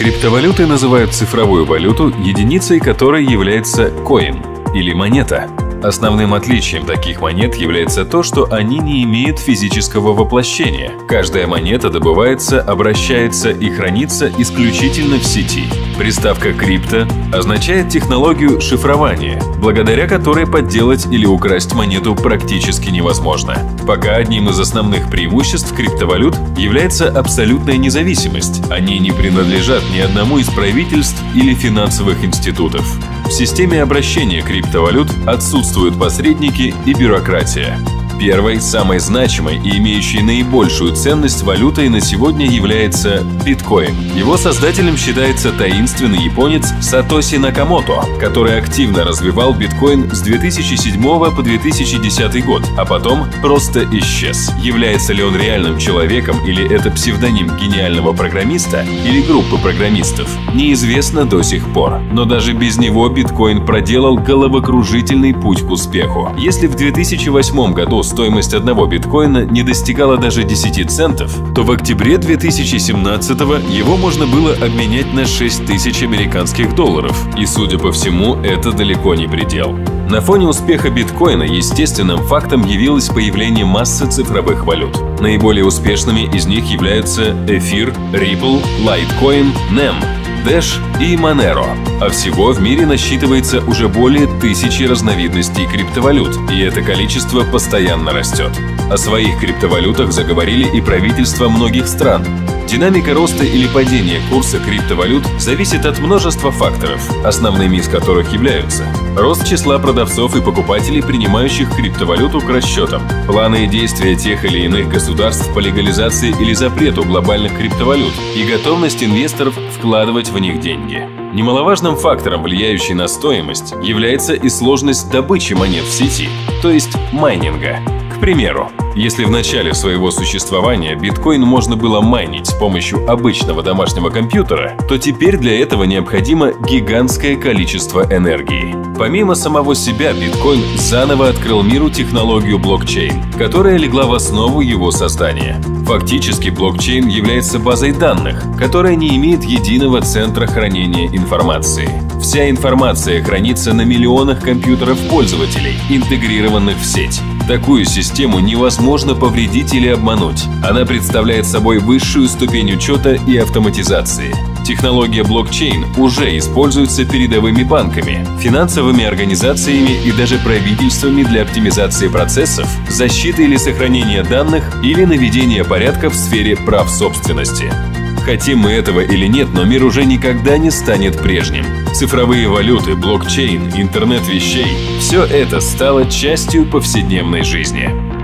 Криптовалюты называют цифровую валюту, единицей которой является коин или монета. Основным отличием таких монет является то, что они не имеют физического воплощения. Каждая монета добывается, обращается и хранится исключительно в сети. Приставка «крипто» означает технологию шифрования, благодаря которой подделать или украсть монету практически невозможно. Пока одним из основных преимуществ криптовалют является абсолютная независимость. Они не принадлежат ни одному из правительств или финансовых институтов. В системе обращения криптовалют отсутствуют посредники и бюрократия. Первой, самой значимой и имеющей наибольшую ценность валютой на сегодня является биткоин. Его создателем считается таинственный японец Сатоси Накамото, который активно развивал биткоин с 2007 по 2010 год, а потом просто исчез. Является ли он реальным человеком или это псевдоним гениального программиста или группы программистов, неизвестно до сих пор. Но даже без него биткоин проделал головокружительный путь к успеху. Если в 2008 году стоимость одного биткоина не достигала даже 10 центов, то в октябре 2017-го его можно было обменять на 6 тысяч американских долларов. И, судя по всему, это далеко не предел. На фоне успеха биткоина естественным фактом явилось появление массы цифровых валют. Наиболее успешными из них являются Эфир, Ripple, Litecoin, NEM, Dash и Monero. А всего в мире насчитывается уже более 1000 разновидностей криптовалют, и это количество постоянно растет. О своих криптовалютах заговорили и правительства многих стран. Динамика роста или падения курса криптовалют зависит от множества факторов, основными из которых являются рост числа продавцов и покупателей, принимающих криптовалюту к расчетам, планы и действия тех или иных государств по легализации или запрету глобальных криптовалют и готовность инвесторов вкладывать в них деньги. Немаловажным фактором, влияющим на стоимость, является и сложность добычи монет в сети, то есть майнинга. К примеру, если в начале своего существования биткоин можно было майнить с помощью обычного домашнего компьютера, то теперь для этого необходимо гигантское количество энергии. Помимо самого себя, биткоин заново открыл миру технологию блокчейн, которая легла в основу его создания. Фактически блокчейн является базой данных, которая не имеет единого центра хранения информации. Вся информация хранится на миллионах компьютеров пользователей, интегрированных в сеть. Такую систему невозможно повредить или обмануть. Она представляет собой высшую ступень учета и автоматизации. Технология блокчейн уже используется передовыми банками, финансовыми организациями и даже правительствами для оптимизации процессов, защиты или сохранения данных или наведения порядка в сфере прав собственности. Хотим мы этого или нет, но мир уже никогда не станет прежним. Цифровые валюты, блокчейн, интернет вещей – все это стало частью повседневной жизни.